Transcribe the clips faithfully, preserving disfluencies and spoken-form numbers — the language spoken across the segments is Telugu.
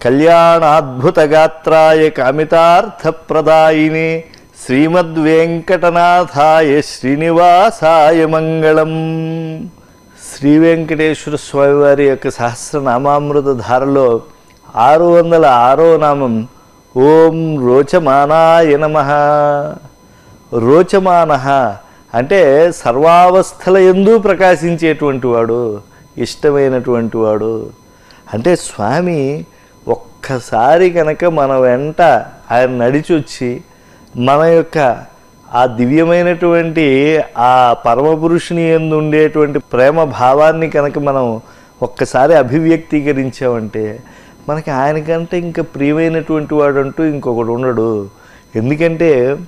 కళ్యాణాద్భుతగాత్రాయ కామితార్థప్రదాయినే శ్రీమద్వేంకటనాథాయ శ్రీనివాసాయ మంగళం. శ్రీ వెంకటేశ్వర స్వామి వారి యొక్క సహస్రనామామృత ధారలో ఆరు వందల ఆరో నామం ఓం రోచమానాయ నమః. రోచమానః అంటే సర్వావస్థల యందు ప్రకాశించేటువంటి వాడు, ఇష్టమైనటువంటి వాడు. అంటే స్వామి ఒక్కసారి కనుక మన వెంట ఆయన నడిచొచ్చి మన యొక్క ఆ దివ్యమైనటువంటి ఆ పరమపురుషుని యందు ఉండేటువంటి ప్రేమ భావాన్ని కనుక మనం ఒక్కసారి అభివ్యక్తీకరించామంటే మనకి ఆయనకంటే ఇంకా ప్రియమైనటువంటి వాడు అంటూ ఇంకొకడు ఉండడు. ఎందుకంటే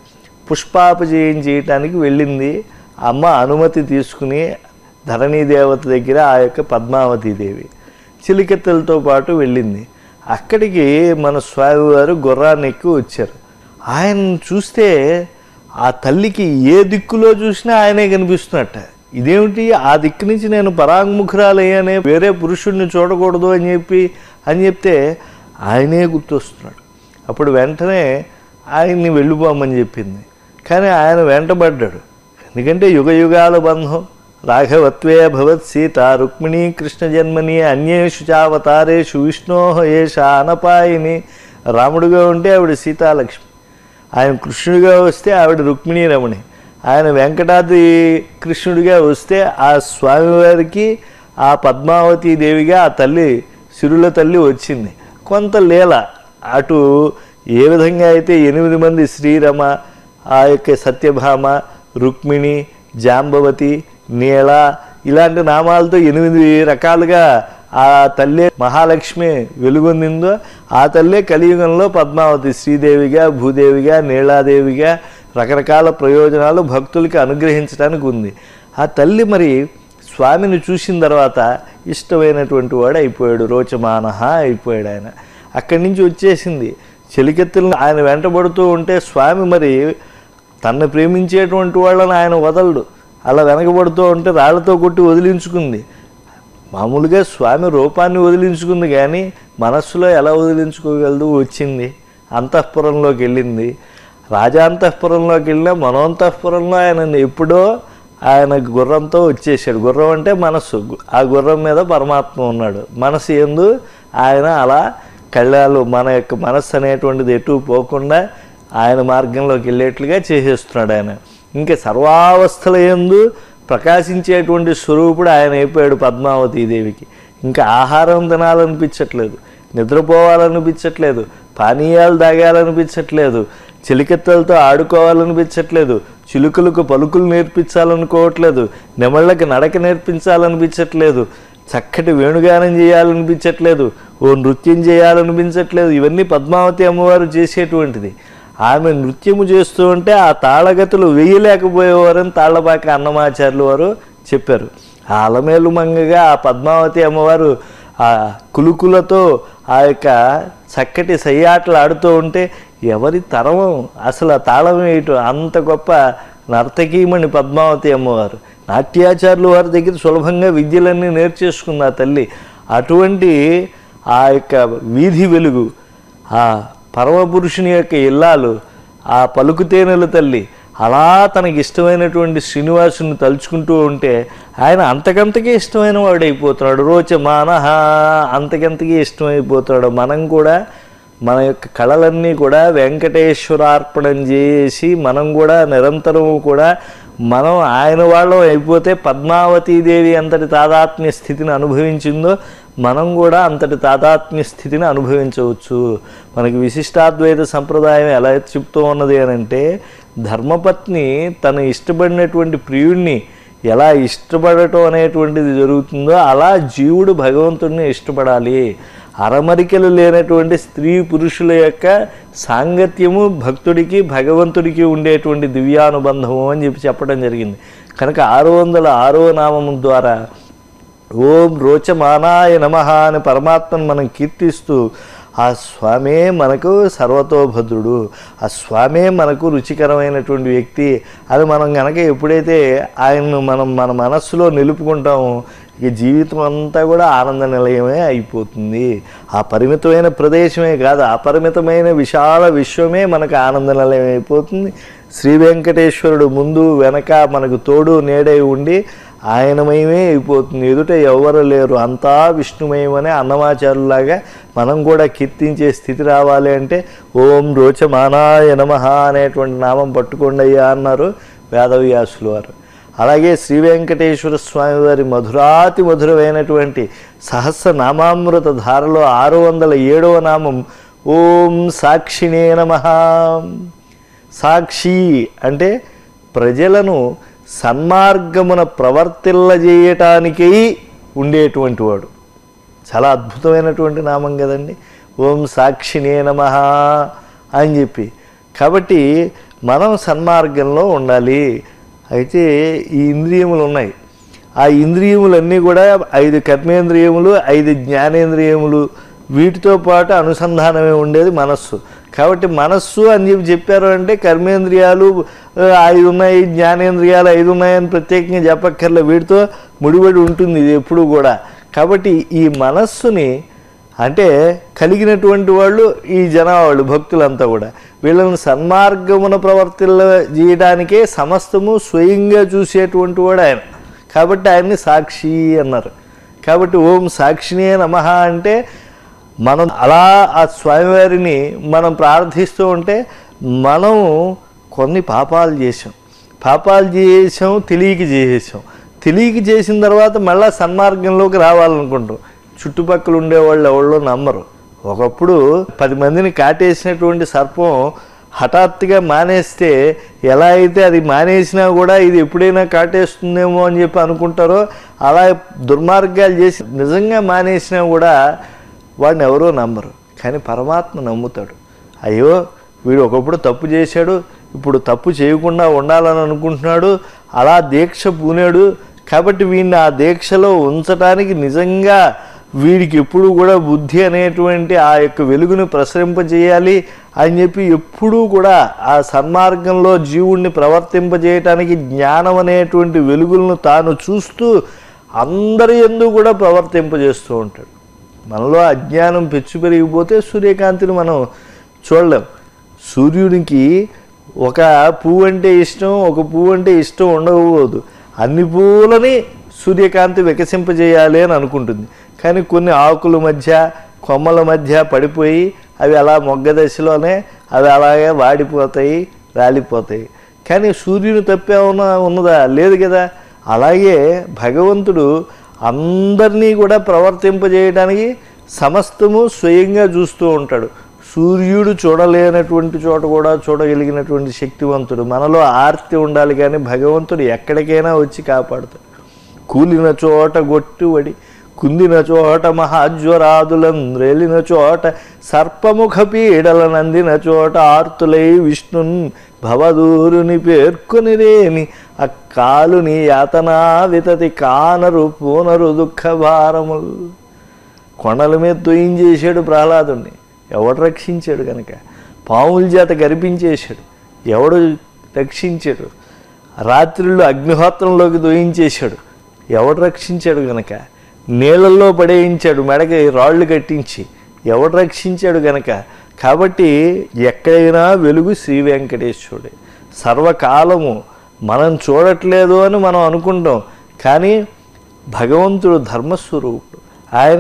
పుష్పాపజయం చేయటానికి వెళ్ళింది అమ్మ అనుమతి తీసుకుని ధరణీ దేవత దగ్గర ఆ యొక్క పద్మావతీదేవి చిలికెత్తలతో పాటు వెళ్ళింది. అక్కడికి మన స్వామివారు గుర్రాన్ని ఎక్కి వచ్చారు. ఆయన చూస్తే ఆ తల్లికి ఏ దిక్కులో చూసినా ఆయనే కనిపిస్తున్నట్ట. ఇదేమిటి, ఆ దిక్కు నుంచి నేను పరాంగుముఖురాలయ్యానే, వేరే పురుషుడిని చూడకూడదు అని చెప్పి అని చెప్తే ఆయనే గుర్తొస్తున్నాడు. అప్పుడు వెంటనే ఆయన్ని వెళ్ళిపోమని చెప్పింది. కానీ ఆయన వెంటబడ్డాడు. ఎందుకంటే యుగ యుగాల బంధం రాఘవత్వే భవత్ సీత రుక్మిణీ కృష్ణ జన్మని అన్యేషు చావతారేషు విష్ణోహ ఏష అనపాయిని. రాముడుగా ఉంటే ఆవిడ సీతాలక్ష్మి, ఆయన కృష్ణుడిగా వస్తే ఆవిడ రుక్మిణీ రమణి, ఆయన వెంకటాద్రి కృష్ణుడిగా వస్తే ఆ స్వామివారికి ఆ పద్మావతీ దేవిగా ఆ తల్లి సిరుల తల్లి వచ్చింది. కొంత లీల అటు ఏ విధంగా అయితే ఎనిమిది మంది శ్రీరమ, ఆ యొక్క సత్యభామ, రుక్మిణి, జాంబవతి, నీల ఇలాంటి నామాలతో ఎనిమిది రకాలుగా ఆ తల్లి మహాలక్ష్మి వెలుగొందిందో ఆ తల్లే కలియుగంలో పద్మావతి శ్రీదేవిగా, భూదేవిగా, నీలాదేవిగా రకరకాల ప్రయోజనాలు భక్తులకి అనుగ్రహించడానికి ఉంది. ఆ తల్లి మరి స్వామిని చూసిన తర్వాత ఇష్టమైనటువంటి వాడు అయిపోయాడు, రోచమానహ అయిపోయాడు ఆయన. అక్కడి నుంచి వచ్చేసింది చెలికెత్తులను ఆయన వెంటబడుతూ ఉంటే స్వామి మరి తనను ప్రేమించేటువంటి వాళ్ళని ఆయన వదలడు. అలా వెనకబడుతూ ఉంటే రాళ్లతో కొట్టి వదిలించుకుంది. మామూలుగా స్వామి రూపాన్ని వదిలించుకుంది కానీ మనస్సులో ఎలా వదిలించుకోగలదు, వచ్చింది అంతఃపురంలోకి వెళ్ళింది. రాజాంతఃపురంలోకి వెళ్ళినా మనోంతఃపురంలో ఆయన ఎప్పుడో ఆయన గుర్రంతో వచ్చేసాడు. గుర్రం అంటే మనస్సు, ఆ గుర్రం మీద పరమాత్మ ఉన్నాడు. మనసు యందు ఆయన అలా కళ్ళాలు మన యొక్క మనస్సు అనేటువంటిది ఎటు పోకుండా ఆయన మార్గంలోకి వెళ్ళేట్లుగా చేసేస్తున్నాడు ఆయన. ఇంకా సర్వావస్థల యందు ప్రకాశించేటువంటి స్వరూపుడు ఆయన అయిపోయాడు పద్మావతీదేవికి. ఇంకా ఆహారం తినాలనిపించట్లేదు, నిద్రపోవాలనిపించట్లేదు, పానీయాలు తాగాలనిపించట్లేదు, చిలికెత్తలతో ఆడుకోవాలనిపించట్లేదు, చిలుకలకు పలుకులు నేర్పించాలనుకోవట్లేదు, నెమళ్ళకి నడక నేర్పించాలనిపించట్లేదు, చక్కటి వేణుగానం చేయాలనిపించట్లేదు, ఓ నృత్యం చేయాలనిపించట్లేదు. ఇవన్నీ పద్మావతి అమ్మవారు చేసేటువంటిది. ఆమె నృత్యము చేస్తూ ఉంటే ఆ తాళగతులు వేయలేకపోయేవారని తాళ్లపాక అన్నమాచార్యులు వారు చెప్పారు. ఆ అలమేలు మంగగా ఆ పద్మావతి అమ్మవారు ఆ కులుకులతో ఆ యొక్క చక్కటి సయ్యాటలు ఆడుతూ ఉంటే ఎవరి తరం అసలు ఆ తాళం వేయటం, అంత గొప్ప నర్తకీమణి పద్మావతి అమ్మవారు. నాట్యాచార్యులు వారి దగ్గర సులభంగా విద్యలన్నీ నేర్చేసుకుంది ఆ తల్లి. అటువంటి ఆ యొక్క వీధి వెలుగు, ఆ పరమపురుషుని యొక్క ఇల్లాలు, ఆ పలుకుతేనెల తల్లి అలా తనకి ఇష్టమైనటువంటి శ్రీనివాసుని తలుచుకుంటూ ఉంటే ఆయన అంతకంతకీ ఇష్టమైన వాడు అయిపోతున్నాడు. రోచమానహ అంతకంతకీ ఇష్టమైపోతాడు. మనం కూడా మన యొక్క కళలన్నీ కూడా వెంకటేశ్వరార్పణం చేసి మనం కూడా నిరంతరము కూడా మనం ఆయన వాళ్ళం అయిపోతే పద్మావతీదేవి అంతటి తాదాత్మ్య స్థితిని అనుభవించిందో మనం కూడా అంతటి తాదాత్మ్య స్థితిని అనుభవించవచ్చు. మనకి విశిష్టాద్వైత సంప్రదాయం ఎలా చెప్తూ ఉన్నది అని అంటే, ధర్మపత్ని తను ఇష్టపడినటువంటి ప్రియుడిని ఎలా ఇష్టపడటం అనేటువంటిది జరుగుతుందో అలా జీవుడు భగవంతుడిని ఇష్టపడాలి. అరమరికలు లేనటువంటి స్త్రీ పురుషుల యొక్క సాంగత్యము భక్తుడికి భగవంతుడికి ఉండేటువంటి దివ్యానుబంధము అని చెప్పి చెప్పడం జరిగింది. కనుక ఆరు వందల ఆరో నామము ద్వారా ఓం రోచమానాయ నమః అని పరమాత్మను మనం కీర్తిస్తూ ఆ స్వామే మనకు సర్వతోభద్రుడు, ఆ స్వామే మనకు రుచికరమైనటువంటి వ్యక్తి అది మనం కనుక ఎప్పుడైతే ఆయన్ను మనం మన మనస్సులో నిలుపుకుంటామో ఇక జీవితం అంతా కూడా ఆనంద నిలయమే అయిపోతుంది. ఆ పరిమితమైన ప్రదేశమే కాదు, అపరిమితమైన విశాల విశ్వమే మనకు ఆనంద నిలయం అయిపోతుంది. శ్రీ వెంకటేశ్వరుడు ముందు వెనక మనకు తోడు నీడై ఉండి ఆయనమయమే అయిపోతుంది. ఎదుట ఎవరు లేరు, అంతా విష్ణుమయమనే అన్నమాచారులాగా మనం కూడా కీర్తించే స్థితి రావాలి అంటే ఓం రోచమానాయ నమః అనేటువంటి నామం పట్టుకోండి అయ్యా అన్నారు వేదవ్యాసులు వారు. అలాగే శ్రీ వెంకటేశ్వర స్వామి వారి మధురాతి మధురమైనటువంటి సహస్రనామామృత ధారలో ఆరు వందల ఏడవ నామం ఓం సాక్షిణే నమః. సాక్షి అంటే ప్రజలను సన్మార్గమున ప్రవర్తిల్లజేయటానికై ఉండేటువంటి వాడు. చాలా అద్భుతమైనటువంటి నామం కదండి, ఓం సాక్షిణే నమః అని చెప్పి. కాబట్టి మనం సన్మార్గంలో ఉండాలి. అయితే ఈ ఇంద్రియములు ఉన్నాయి, ఆ ఇంద్రియములన్నీ కూడా ఐదు కర్మేంద్రియములు, ఐదు జ్ఞానేంద్రియములు, వీటితో పాటు అనుసంధానమే ఉండేది మనస్సు. కాబట్టి మనస్సు అని చెప్పి చెప్పారు అంటే కర్మేంద్రియాలు ఐదు ఉన్నాయి, జ్ఞానేంద్రియాలు ఐదు ఉన్నాయని ప్రత్యేకంగా చెప్పక్కర్లే, వీటితో ముడిపడి ఉంటుంది ఇది ఎప్పుడు కూడా. కాబట్టి ఈ మనస్సుని అంటే కలిగినటువంటి వాళ్ళు ఈ జనావాళ్ళు భక్తులంతా కూడా వీళ్ళని సన్మార్గమున ప్రవర్తిల్ల చేయడానికే సమస్తము స్వయంగా చూసేటువంటి వాడు ఆయన. కాబట్టి ఆయన్ని సాక్షి అన్నారు. కాబట్టి ఓం సాక్షినే నమః అంటే మనం అలా ఆ స్వామివారిని మనం ప్రార్థిస్తూ ఉంటే మనం కొన్ని పాపాలు చేసాం, పాపాలు చేసాం తెలియక చేసేసాం, తెలియక చేసిన తర్వాత మళ్ళీ సన్మార్గంలోకి రావాలనుకుంటాం. చుట్టుపక్కల ఉండేవాళ్ళు ఎవరో నమ్మరు. ఒకప్పుడు పది మందిని కాటేసినటువంటి సర్పం హఠాత్తుగా మానేస్తే ఎలా అయితే అది మానేసినా కూడా ఇది ఎప్పుడైనా కాటేస్తుందేమో అని చెప్పి అనుకుంటారో, అలా దుర్మార్గాలు చేసి నిజంగా మానేసినా కూడా వాడిని ఎవరో నమ్మరు. కానీ పరమాత్మ నమ్ముతాడు. అయ్యో వీడు ఒకప్పుడు తప్పు చేశాడు, ఇప్పుడు తప్పు చేయకుండా ఉండాలని అనుకుంటున్నాడు, అలా దీక్ష పూనాడు, కాబట్టి వీడిని ఆ దీక్షలో ఉంచడానికి నిజంగా వీడికి ఎప్పుడు కూడా బుద్ధి అనేటువంటి ఆ యొక్క వెలుగును ప్రసరింపజేయాలి అని చెప్పి ఎప్పుడూ కూడా ఆ సన్మార్గంలో జీవుణ్ణి ప్రవర్తింపజేయటానికి జ్ఞానం అనేటువంటి వెలుగులను తాను చూస్తూ అందరి యందు కూడా ప్రవర్తింపజేస్తూ ఉంటాడు. మనలో అజ్ఞానం పెచ్చు పెరిగిపోతే సూర్యకాంతిని మనం చూడలేం. సూర్యునికి ఒక పువ్వు అంటే ఇష్టం, ఒక పువ్వు అంటే ఇష్టం ఉండకపోదు. అన్ని పువ్వులని సూర్యకాంతి వికసింపజేయాలి అని అనుకుంటుంది. కానీ కొన్ని ఆకుల మధ్య కొమ్మల మధ్య పడిపోయి అవి అలా మొగ్గ దశలోనే అవి అలాగే వాడిపోతాయి, రాలిపోతాయి. కానీ సూర్యుని తప్పే ఉన్న ఉన్నదా? లేదు కదా. అలాగే భగవంతుడు అందరినీ కూడా ప్రవర్తింపజేయడానికి సమస్తము స్వయంగా చూస్తూ ఉంటాడు. సూర్యుడు చూడలేనటువంటి చోట కూడా చూడగలిగినటువంటి శక్తివంతుడు. మనలో ఆర్తి ఉండాలి, కానీ భగవంతుడు ఎక్కడికైనా వచ్చి కాపాడుతాడు. కూలిన చోట గొట్టువడి, కుందిన చోట మహాజ్వరాదులంద్రేలిన చోట సర్పముఖ పీడలనందిన చోట ఆర్తులై విష్ణున్ భవదూరుని పేర్కొనిరేని అక్కాలుని యాతనా వితతి కానరు పూనరు దుఃఖ భారములు. కొండల మీద తొయించేశాడు ప్రహ్లాదుని, ఎవడు రక్షించాడు కనుక. పాముల చేత గరిపించేశాడు, ఎవడు రక్షించాడు. రాత్రిళ్ళు అగ్నిహోత్రంలోకి దోయించేశాడు, ఎవడు రక్షించాడు కనుక. నీళ్ళల్లో పడేయించాడు మెడకి రాళ్ళు కట్టించి, ఎవడు రక్షించాడు కనుక. కాబట్టి ఎక్కడైనా వెలుగు శ్రీ వెంకటేశ్వరుడే. సర్వకాలము మనం చూడట్లేదు అని మనం అనుకుంటాం, కానీ భగవంతుడు ధర్మస్వరూపుడు. ఆయన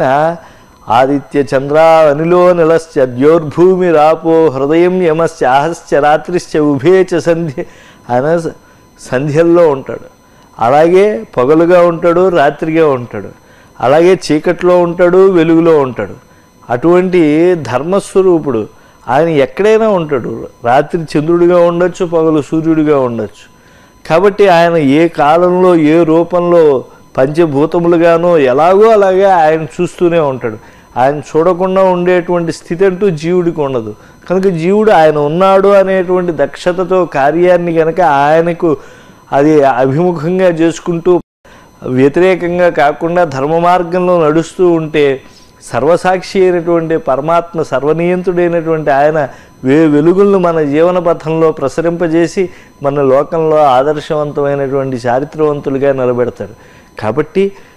ఆదిత్య చంద్ర అనిలో నిలశ్చ ద్యోర్భూమి రాపో హృదయం యమశ్చ ఆహశ్చ రాత్రిశ్చ ఉభేచ సంధ్య. ఆయన సంధ్యల్లో ఉంటాడు, అలాగే పగలుగా ఉంటాడు, రాత్రిగా ఉంటాడు, అలాగే చీకట్లో ఉంటాడు, వెలుగులో ఉంటాడు. అటువంటి ధర్మస్వరూపుడు ఆయన ఎక్కడైనా ఉంటాడు. రాత్రి చంద్రుడిగా ఉండొచ్చు, పగలు సూర్యుడిగా ఉండొచ్చు. కాబట్టి ఆయన ఏ కాలంలో ఏ రూపంలో పంచభూతములుగానో ఎలాగో అలాగే ఆయన చూస్తూనే ఉంటాడు. ఆయన చూడకుండా ఉండేటువంటి స్థితి అంటూ జీవుడికి ఉండదు. కనుక జీవుడు ఆయన ఉన్నాడు అనేటువంటి దక్షతతో కార్యాన్ని కనుక ఆయనకు అది అభిముఖంగా చేసుకుంటూ వ్యతిరేకంగా కాకుండా ధర్మ మార్గంలో నడుస్తూ ఉంటే సర్వసాక్షి అయినటువంటి పరమాత్మ, సర్వనియంతుడైనటువంటి ఆయన వే వెలుగులను మన జీవన పథంలో ప్రసరింపజేసి మన లోకంలో ఆదర్శవంతమైనటువంటి చారిత్రవంతులుగా నిలబెడతాడు. కాబట్టి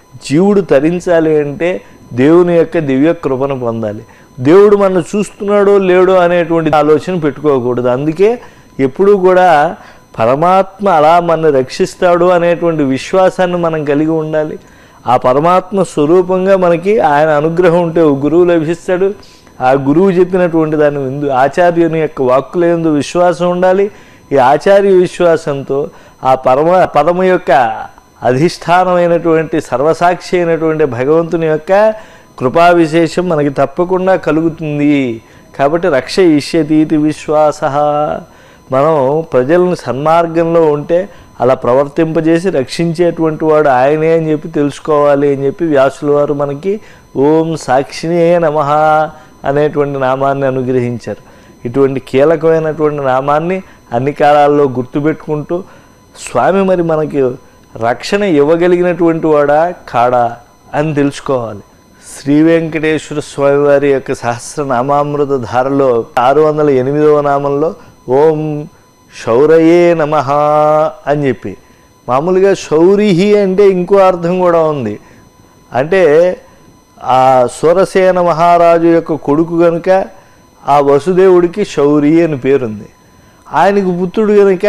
జీవుడు తరించాలి అంటే దేవుని యొక్క దివ్య కృపను పొందాలి. దేవుడు మనం చూస్తున్నాడో లేడో అనేటువంటి ఆలోచన పెట్టుకోకూడదు. అందుకే ఎప్పుడూ కూడా పరమాత్మ అలా మనల్ని రక్షిస్తాడు అనేటువంటి విశ్వాసాన్ని మనం కలిగి ఉండాలి. ఆ పరమాత్మ స్వరూపంగా మనకి ఆయన అనుగ్రహం ఉంటే ఒక గురువు లభిస్తాడు. ఆ గురువు చెప్పినటువంటి దాని ఎందు ఆచార్యుని యొక్క వాక్కుల యందు విశ్వాసం ఉండాలి. ఈ ఆచార్య విశ్వాసంతో ఆ పరమ పదము యొక్క అధిష్టానమైనటువంటి సర్వసాక్షి అయినటువంటి భగవంతుని యొక్క కృపా విశేషం మనకి తప్పకుండా కలుగుతుంది. కాబట్టి రక్ష ఇష్యతీతి విశ్వాస. మనం ప్రజలను సన్మార్గంలో ఉంటే అలా ప్రవర్తింపజేసి రక్షించేటువంటి వాడు ఆయనే అని చెప్పి తెలుసుకోవాలి అని చెప్పి వ్యాసుల వారు మనకి ఓం సాక్షినే నమః అనేటువంటి నామాన్ని అనుగ్రహించారు. ఇటువంటి కీలకమైనటువంటి నామాన్ని అన్ని కాలాల్లో గుర్తుపెట్టుకుంటూ స్వామి మరి మనకి రక్షణ ఇవ్వగలిగినటువంటి వాడా కాడా అని తెలుసుకోవాలి. శ్రీ వెంకటేశ్వర స్వామి వారి యొక్క సహస్రనామామృత ధారలో ఆరు వందల ఎనిమిదవ నామంలో ఓం శౌరయే నమః అని చెప్పి, మామూలుగా శౌరిహి అంటే ఇంకో అర్థం కూడా ఉంది. అంటే ఆ సూరసేన మహారాజు యొక్క కొడుకు కనుక ఆ వసుదేవుడికి శౌరి అని పేరుంది. ఆయనకు పుత్రుడు కనుక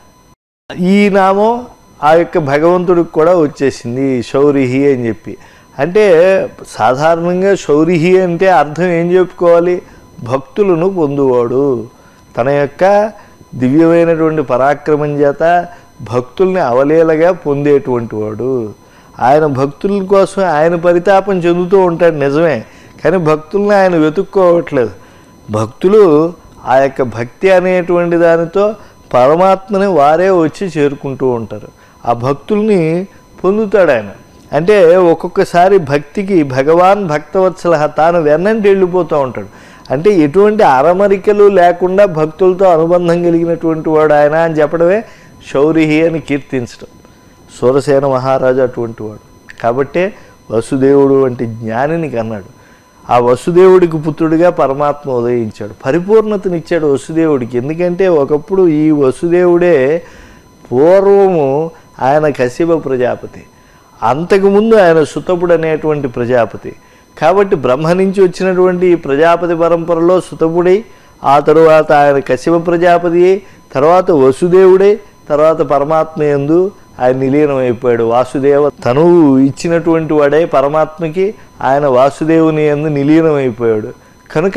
ఈ నామం ఆ యొక్క భగవంతుడికి కూడా వచ్చేసింది శౌరిహి అని చెప్పి. అంటే సాధారణంగా శౌరిహి అంటే అర్థం ఏం చెప్పుకోవాలి? భక్తులను పొందువాడు, తన యొక్క దివ్యమైనటువంటి పరాక్రమం చేత భక్తుల్ని అవలీలగా పొందేటువంటి వాడు. ఆయన భక్తుల కోసం ఆయన పరితాపం చెందుతూ ఉంటాడు నిజమే, కానీ భక్తుల్ని ఆయన వెతుక్కోవట్లేదు. భక్తులు ఆ యొక్క భక్తి అనేటువంటి దానితో పరమాత్మని వారే వచ్చి చేరుకుంటూ ఉంటారు. ఆ భక్తుల్ని పొందుతాడు ఆయన. అంటే ఒక్కొక్కసారి భక్తికి భగవాన్ భక్తవత్సల తాను వెన్నంటి వెళ్ళిపోతూ ఉంటాడు. అంటే ఎటువంటి అరమరికలు లేకుండా భక్తులతో అనుబంధం కలిగినటువంటి వాడు ఆయన అని చెప్పడమే శౌరిహి అని కీర్తించడం. సూరసేన మహారాజు అటువంటి వాడు కాబట్టే వసుదేవుడు వంటి జ్ఞానిని కన్నాడు. ఆ వసుదేవుడికి పుత్రుడిగా పరమాత్మ ఉదయించాడు, పరిపూర్ణతనిచ్చాడు వసుదేవుడికి. ఎందుకంటే ఒకప్పుడు ఈ వసుదేవుడే పూర్వము ఆయన కశ్యప ప్రజాపతి, అంతకుముందు ఆయన సుతపుడు అనేటువంటి ప్రజాపతి. కాబట్టి బ్రహ్మ నుంచి వచ్చినటువంటి ఈ ప్రజాపతి పరంపరలో సుతపుడై, ఆ తరువాత ఆయన కశ్యప ప్రజాపతి, తర్వాత వసుదేవుడే, తర్వాత పరమాత్మ యందు ఆయన నిలీనం అయిపోయాడు. వాసుదేవ తనువు ఇచ్చినటువంటి వాడే పరమాత్మకి, ఆయన వాసుదేవుని యందు నిలీనం అయిపోయాడు. కనుక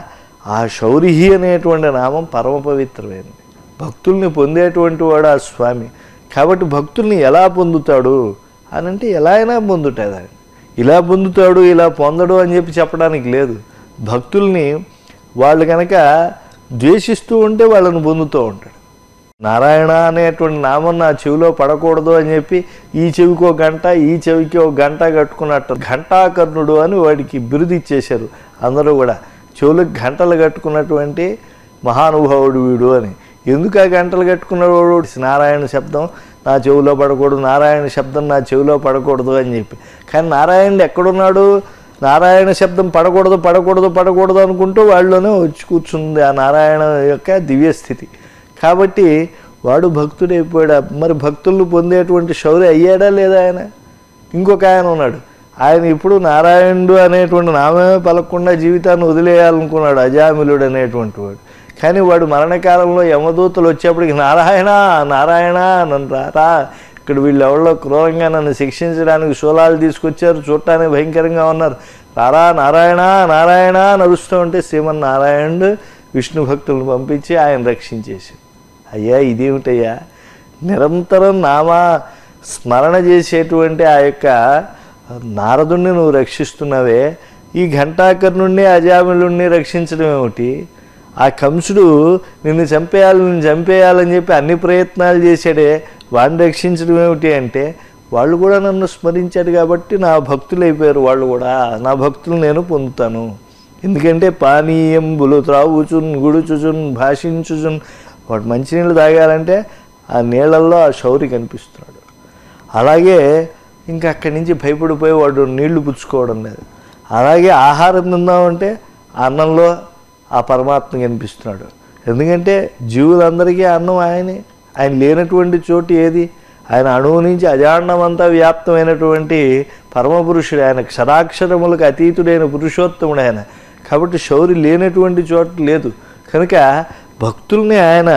ఆ శౌరిహి అనేటువంటి నామం పరమ పవిత్రమైనది. భక్తుల్ని పొందేటువంటి వాడు ఆ స్వామి. కాబట్టి భక్తుల్ని ఎలా పొందుతాడు అని అంటే ఎలా అయినా పొందుతాడు ఆయన. ఇలా పొందుతాడు ఇలా పొందడు అని చెప్పి చెప్పడానికి లేదు. భక్తుల్ని వాళ్ళు కనుక ద్వేషిస్తూ ఉంటే వాళ్ళని పొందుతూ ఉంటాడు. నారాయణ అనేటువంటి నామం నా చెవిలో పడకూడదు అని చెప్పి ఈ చెవికి ఒక గంట ఈ చెవికి ఒక గంట కట్టుకున్నట్టు ఘంటాకర్ణుడు అని వాడికి బిరుదు ఇచ్చేశారు అందరూ కూడా. చెవులకు గంటలు కట్టుకున్నటువంటి మహానుభావుడు వీడు అని. ఎందుకు ఆ గంటలు కట్టుకున్నవాడు? నారాయణ శబ్దం నా చెవిలో పడకూడదు, నారాయణ శబ్దం నా చెవిలో పడకూడదు అని చెప్పి. కానీ నారాయణుడు ఎక్కడున్నాడు? నారాయణ శబ్దం పడకూడదు పడకూడదు పడకూడదు అనుకుంటూ వాళ్ళలోనే వచ్చి కూర్చుంది ఆ నారాయణ యొక్క దివ్యస్థితి. కాబట్టి వాడు భక్తుడైపోయాడు. మరి భక్తులను పొందేటువంటి శౌర్య అయ్యాడా లేదా ఆయన? ఇంకొక ఆయన ఉన్నాడు, ఆయన ఇప్పుడు నారాయణుడు అనేటువంటి నామమే పలకకుండా జీవితాన్ని వదిలేయాలనుకున్నాడు, అజామిలుడు అనేటువంటి వాడు. కానీ వాడు మరణకాలంలో యమదూతలు వచ్చేప్పటికి నారాయణ నారాయణ నన్ను రారా, ఇక్కడ వీళ్ళు ఎవరిలో క్రూరంగా నన్ను శిక్షించడానికి శూలాలు తీసుకొచ్చారు, చూడటానికి భయంకరంగా ఉన్నారు, రారా నారాయణ నారాయణ నడుస్తూ ఉంటే శ్రీమన్నారాయణుడు విష్ణు భక్తులను పంపించి ఆయన రక్షించేసి, అయ్యా ఇదేమిటయ్యా నిరంతరం నామా స్మరణ చేసేటువంటి ఆ యొక్క నారదుణ్ణి నువ్వు రక్షిస్తున్నావే, ఈ ఘంటాకర్ణుణ్ణి అజామిలుణ్ణి రక్షించడం ఏమిటి? ఆ కంసుడు నిన్ను చంపేయాలి నిన్ను చంపేయాలని చెప్పి అన్ని ప్రయత్నాలు చేశాడే, వాడిని రక్షించడం ఏమిటి అంటే వాళ్ళు కూడా నన్ను స్మరించాడు కాబట్టి నా భక్తులు అయిపోయారు. వాళ్ళు కూడా నా భక్తులు నేను పొందుతాను. ఎందుకంటే పానీయంబులు త్రావుచున్ గుడుచుచున్ భాషించుచున్, వాడు మంచినీళ్ళు తాగాలంటే ఆ నీళ్ళల్లో ఆ శౌరి కనిపిస్తున్నాడు. అలాగే ఇంకా అక్కడి నుంచి భయపడిపోయి వాడు నీళ్లు పుచ్చుకోవడం లేదు. అలాగే ఆహారం తిందామంటే అన్నంలో ఆ పరమాత్మ కనిపిస్తున్నాడు. ఎందుకంటే జీవులందరికీ అన్నం ఆయనే, ఆయన లేనటువంటి చోటు ఏది? ఆయన అణువు నుంచి అజాండమంతా వ్యాప్తమైనటువంటి పరమపురుషుడు ఆయన, క్షరాక్షరములకు అతీతుడైన పురుషోత్తముడు ఆయన. కాబట్టి శౌరి లేనటువంటి చోట లేదు. కనుక భక్తుల్ని ఆయన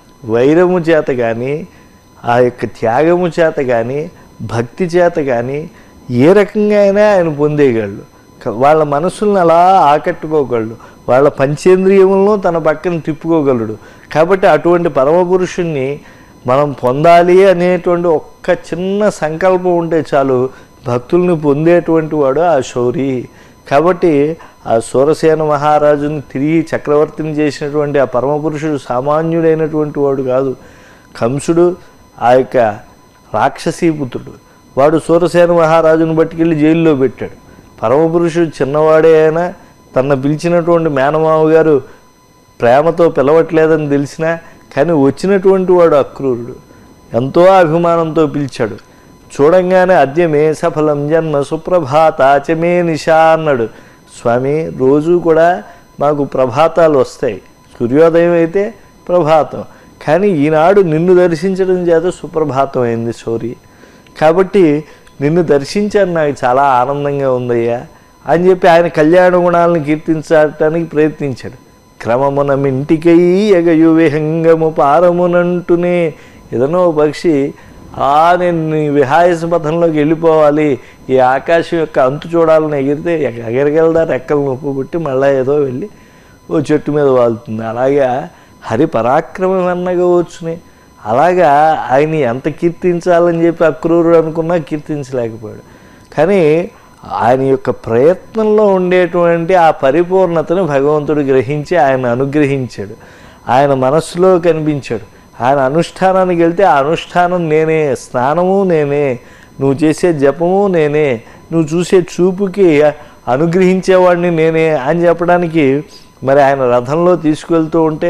వైరము చేత కానీ, ఆ యొక్క త్యాగము చేత కానీ, భక్తి చేత కానీ ఏ రకంగా అయినా ఆయన పొందేయగలడు. వాళ్ళ మనసులను అలా ఆకట్టుకోగలడు, వాళ్ళ పంచేంద్రియములను తన పక్కన తిప్పుకోగలడు. కాబట్టి అటువంటి పరమపురుషుణ్ణి మనం పొందాలి అనేటువంటి ఒక్క చిన్న సంకల్పం ఉంటే చాలు, భక్తుల్ని పొందేటువంటి వాడు ఆ శౌరి. కాబట్టి ఆ సూరసేన మహారాజుని తిరిగి చక్రవర్తిని చేసినటువంటి ఆ పరమపురుషుడు సామాన్యుడైనటువంటి వాడు కాదు. కంసుడు ఆ యొక్క రాక్షసీపుత్రుడు, వాడు సూరసేన మహారాజుని పట్టుకెళ్ళి జైల్లో పెట్టాడు. పరమపురుషుడు చిన్నవాడే అయినా తన పిలిచినటువంటి మేనమామ గారు ప్రేమతో పిలవట్లేదని తెలిసినా కానీ వచ్చినటువంటి వాడు అక్రూరుడు ఎంతో అభిమానంతో పిలిచాడు. చూడంగానే అద్యమే సఫలం జన్మ సుప్రభాత చమే నిశా అన్నాడు. స్వామి, రోజు కూడా మాకు ప్రభాతాలు వస్తాయి, సూర్యోదయం అయితే ప్రభాతం, కానీ ఈనాడు నిన్ను దర్శించడం చేత సుప్రభాతం అయింది శౌరి. కాబట్టి నిన్ను దర్శించాను, నాకు చాలా ఆనందంగా ఉందయ్యా అని చెప్పి ఆయన కళ్యాణ గుణాలను కీర్తించడానికి ప్రయత్నించాడు. క్రమమున మింటికై ఎగయు విహంగము పారమునంటూనే, ఏదనో పక్షి ఆ నేను విహాయస పథంలోకి వెళ్ళిపోవాలి, ఈ ఆకాశం యొక్క అంతు చూడాలని ఎగిరితే ఎగరగలదా, రెక్కలు నొప్పు పుట్టి మళ్ళీ ఏదో వెళ్ళి ఓ చెట్టు మీద వాలుతుంది. అలాగా హరి పరాక్రమం అన్నగా వచ్చునే. అలాగా ఆయన ఎంత కీర్తించాలని చెప్పి అక్రూరుడు అనుకున్నా కీర్తించలేకపోయాడు. కానీ ఆయన యొక్క ప్రయత్నంలో ఉండేటువంటి ఆ పరిపూర్ణతను భగవంతుడు గ్రహించి ఆయన అనుగ్రహించాడు. ఆయన మనస్సులో కనిపించాడు. ఆయన అనుష్ఠానానికి వెళ్తే ఆ అనుష్ఠానం నేనే, స్నానము నేనే, నువ్వు చేసే జపము నేనే, నువ్వు చూసే చూపుకి అనుగ్రహించేవాడిని నేనే అని చెప్పడానికి మరి ఆయన రథంలో తీసుకువెళ్తూ ఉంటే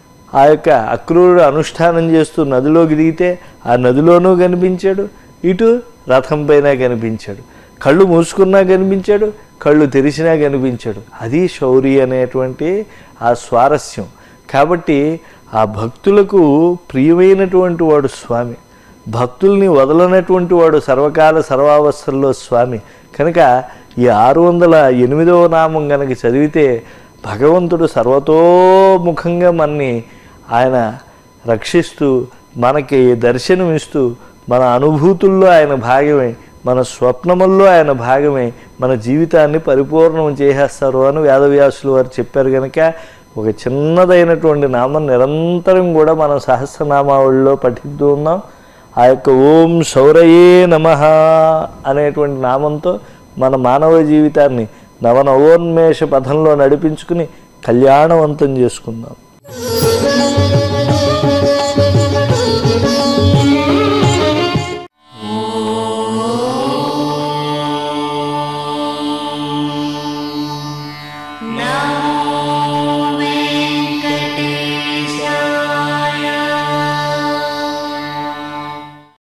ఆ యొక్క అక్రూరుడు అనుష్ఠానం చేస్తూ నదిలోకి దిగితే ఆ నదిలోనూ కనిపించాడు, ఇటు రథం పైన కనిపించాడు. కళ్ళు మూసుకున్నా కనిపించాడు, కళ్ళు తెరిచినా కనిపించాడు. అది శౌరి అనేటువంటి ఆ స్వారస్యం. కాబట్టి ఆ భక్తులకు ప్రియమైనటువంటి వాడు స్వామి, భక్తుల్ని వదలనటువంటి వాడు సర్వకాల సర్వావస్థల్లో స్వామి. కనుక ఈ ఆరు వందల ఎనిమిదవ నామం కనుక చదివితే భగవంతుడు సర్వతోముఖంగా మనని ఆయన రక్షిస్తూ మనకి దర్శనమిస్తూ మన అనుభూతుల్లో ఆయన భాగమే, మన స్వప్నముల్లో ఆయన భాగమే, మన జీవితాన్ని పరిపూర్ణం చేసేస్తారు అని వేదవ్యాసులు వారు చెప్పారు. కనుక ఒక చిన్నదైనటువంటి నామం నిరంతరం కూడా మనం సహస్రనామావళిలో పఠిస్తూ ఉన్నాం. ఆ యొక్క ఓం శౌరయే నమః అనేటువంటి నామంతో మన మానవ జీవితాన్ని నవనవోన్మేష పథంలో నడిపించుకుని కళ్యాణవంతం చేసుకుందాం.